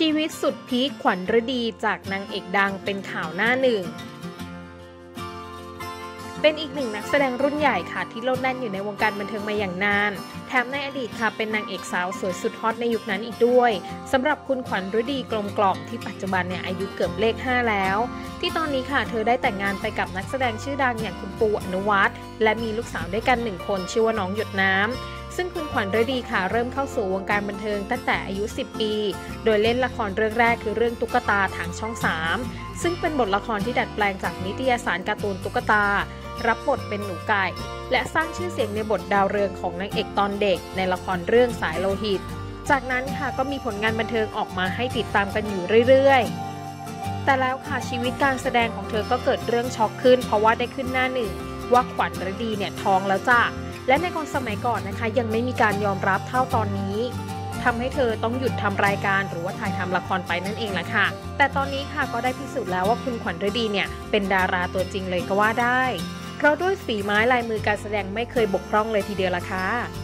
ชีวิตสุดพีคขวัญฤดีจากนางเอกดังเป็นข่าวหน้าหนึ่งเป็นอีกหนึ่งนักแสดงรุ่นใหญ่ค่ะที่โลดแล่นอยู่ในวงการบันเทิงมาอย่างนานแถมในอดีตค่ะเป็นนางเอกสาวสวยสุดฮอตในยุคนั้นอีกด้วยสำหรับคุณขวัญฤดีกลมกล่อมที่ปัจจุบันเนี่ยอายุเกือบเลข5แล้วที่ตอนนี้ค่ะเธอได้แต่งงานไปกับนักแสดงชื่อดังอย่างคุณปูอนุวัฒน์และมีลูกสาวด้วยกัน1คนชื่อว่าน้องหยดน้ำซึ่งคุณขวัญฤดีค่ะเริ่มเข้าสู่วงการบันเทิงตั้งแต่อายุ10ปีโดยเล่นละครเรื่องแรกคือเรื่องตุ๊กตาทางช่อง3ซึ่งเป็นบทละครที่ดัดแปลงจากนิตยสารการ์ตูนตุ๊กตารับบทเป็นหนูไก่และสร้างชื่อเสียงในบทดาวเรืองของนางเอกตอนเด็กในละครเรื่องสายโลหิตจากนั้นค่ะก็มีผลงานบันเทิงออกมาให้ติดตามกันอยู่เรื่อยๆแต่แล้วค่ะชีวิตการแสดงของเธอก็เกิดเรื่องช็อกขึ้นเพราะว่าได้ขึ้นหน้าหนึ่งว่าขวัญฤดีเนี่ยท้องแล้วจ้ะและในสมัยก่อนนะคะยังไม่มีการยอมรับเท่าตอนนี้ทำให้เธอต้องหยุดทำรายการหรือว่าถ่ายทำละครไปนั่นเองแหละค่ะแต่ตอนนี้ค่ะก็ได้พิสูจน์แล้วว่าคุณขวัญฤดีเนี่ยเป็นดาราตัวจริงเลยก็ว่าได้เพราะด้วยฝีไม้ลายมือการแสดงไม่เคยบกพร่องเลยทีเดียวล่ะค่ะ